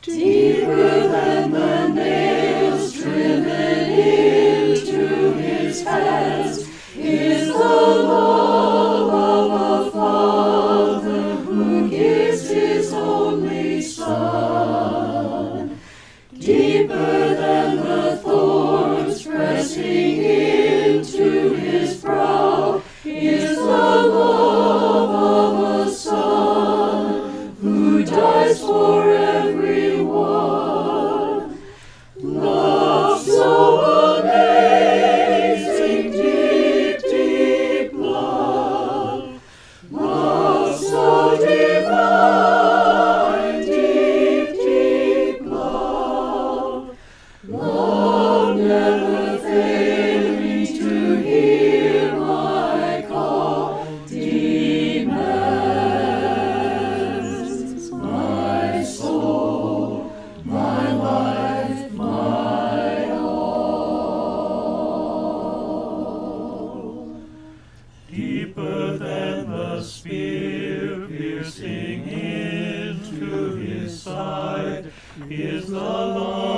Deeper than the nails driven into his hands is the love of a Father who gives his only Son. Deeper than the thorns pressing into his brow is the love of a Son who dies for everyone. Love so amazing, deep, deep love. Love so divine, deep, deep love. Love never failing to hear my call, demands my soul, my life, my all. Deeper than the spear piercing into his side is the love